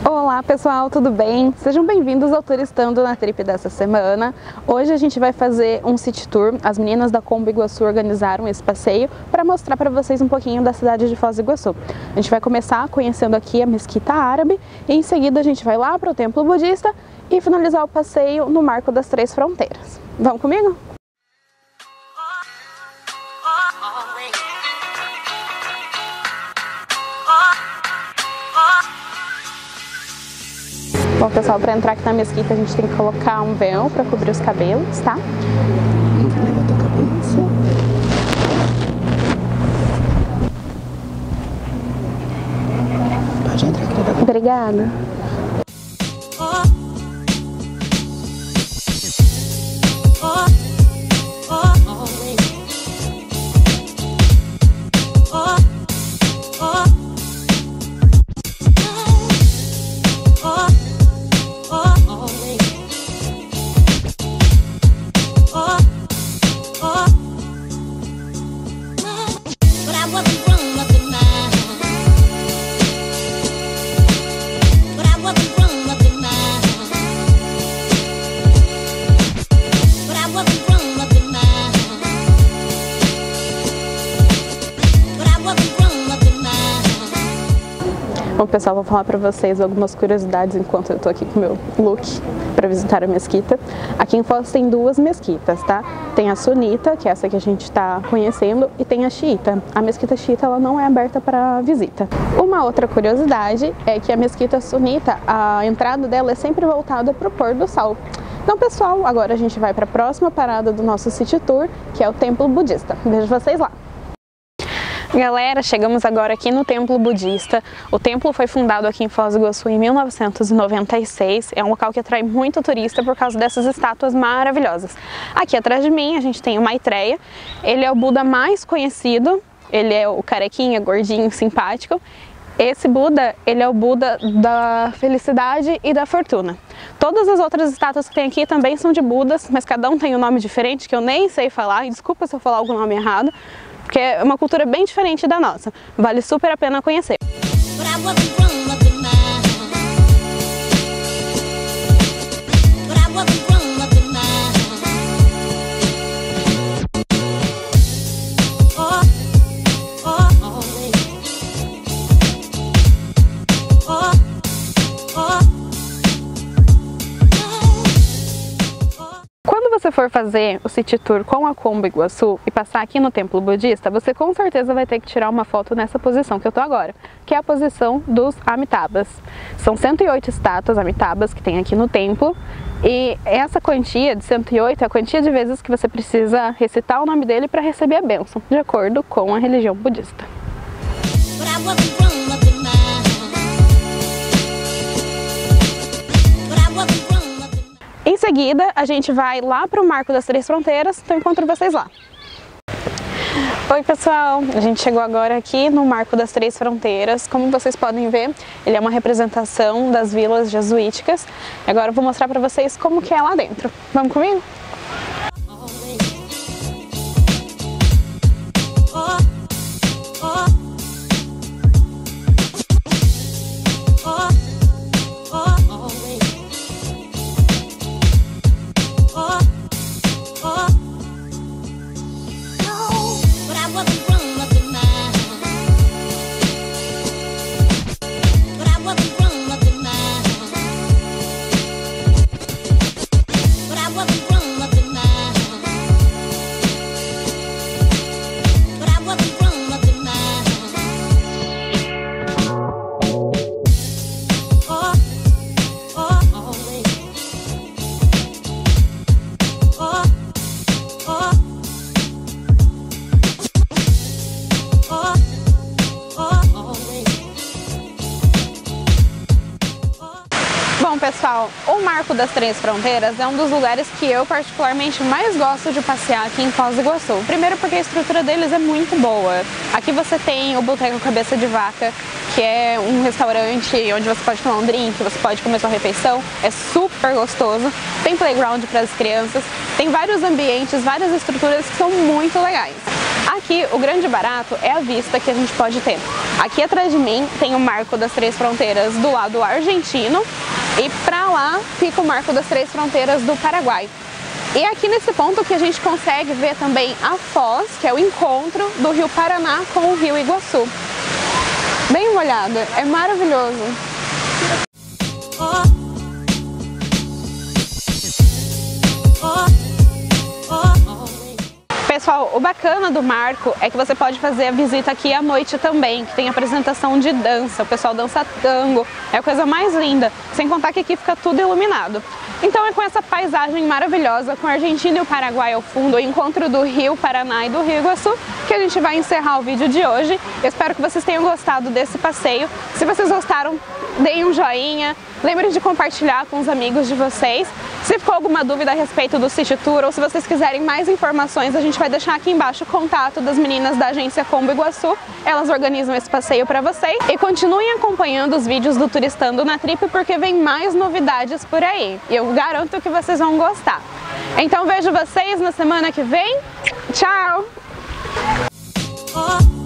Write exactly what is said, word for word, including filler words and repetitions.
Olá pessoal, tudo bem? Sejam bem-vindos ao Turistando na Trip dessa semana. Hoje a gente vai fazer um city tour. As meninas da Combo Iguaçu organizaram esse passeio para mostrar para vocês um pouquinho da cidade de Foz do Iguaçu. A gente vai começar conhecendo aqui a Mesquita Árabe e em seguida a gente vai lá para o Templo Budista e finalizar o passeio no Marco das Três Fronteiras. Vamos comigo? Bom, pessoal, para entrar aqui na mesquita a gente tem que colocar um véu para cobrir os cabelos, tá? Levanta a cabeça. Pode entrar, querida. Obrigada. Bom, pessoal, vou falar para vocês algumas curiosidades enquanto eu tô aqui com o meu look para visitar a mesquita. Aqui em Foz tem duas mesquitas, tá? Tem a sunita, que é essa que a gente está conhecendo, e tem a xiita. A mesquita xiita ela não é aberta para visita. Uma outra curiosidade é que a mesquita sunita, a entrada dela é sempre voltada para o pôr do sol. Então, pessoal, agora a gente vai para a próxima parada do nosso city tour, que é o Templo Budista. Vejo vocês lá! Galera, chegamos agora aqui no Templo Budista. O templo foi fundado aqui em Foz do Iguaçu em mil novecentos e noventa e seis. É um local que atrai muito turista por causa dessas estátuas maravilhosas. Aqui atrás de mim a gente tem o Maitreya. Ele é o Buda mais conhecido. Ele é o carequinha, gordinho, simpático. Esse Buda, ele é o Buda da felicidade e da fortuna. Todas as outras estátuas que tem aqui também são de Budas, mas cada um tem um nome diferente que eu nem sei falar. E desculpa se eu falar algum nome errado, porque é uma cultura bem diferente da nossa. Vale super a pena conhecer. Se você for fazer o city tour com a Combo Iguaçu e passar aqui no Templo Budista, você com certeza vai ter que tirar uma foto nessa posição que eu tô agora, que é a posição dos Amitabhas. São cento e oito estátuas Amitabhas que tem aqui no templo, e essa quantia de cento e oito é a quantia de vezes que você precisa recitar o nome dele para receber a bênção, de acordo com a religião budista. Em seguida, a gente vai lá para o Marco das Três Fronteiras, então encontro vocês lá. Oi pessoal, a gente chegou agora aqui no Marco das Três Fronteiras. Como vocês podem ver, ele é uma representação das vilas jesuíticas. Agora eu vou mostrar para vocês como que é lá dentro. Vamos comigo? Bom pessoal, o Marco das Três Fronteiras é um dos lugares que eu particularmente mais gosto de passear aqui em Foz do Iguaçu. Primeiro porque a estrutura deles é muito boa. Aqui você tem o Boteco Cabeça de Vaca, que é um restaurante onde você pode tomar um drink, você pode comer sua refeição, é super gostoso. Tem playground para as crianças, tem vários ambientes, várias estruturas que são muito legais. aqui o grande barato é a vista que a gente pode ter. Aqui atrás de mim tem o Marco das Três Fronteiras do lado argentino e pra lá fica o Marco das Três Fronteiras do Paraguai. E aqui nesse ponto que a gente consegue ver também a foz, que é o encontro do Rio Paraná com o Rio Iguaçu. Dê uma olhada, é maravilhoso. Pessoal, o bacana do Marco é que você pode fazer a visita aqui à noite também, que tem apresentação de dança, o pessoal dança tango, é a coisa mais linda, sem contar que aqui fica tudo iluminado. Então é com essa paisagem maravilhosa, com a Argentina e o Paraguai ao fundo, o encontro do Rio Paraná e do Rio Iguaçu, que a gente vai encerrar o vídeo de hoje. Eu espero que vocês tenham gostado desse passeio. Se vocês gostaram, deem um joinha, lembrem de compartilhar com os amigos de vocês. Se ficou alguma dúvida a respeito do City Tour ou se vocês quiserem mais informações, a gente vai deixar aqui embaixo o contato das meninas da agência Combo Iguaçu. Elas organizam esse passeio para vocês. E continuem acompanhando os vídeos do Turistando na Trip, porque vem mais novidades por aí. E eu garanto que vocês vão gostar. Então vejo vocês na semana que vem. Tchau!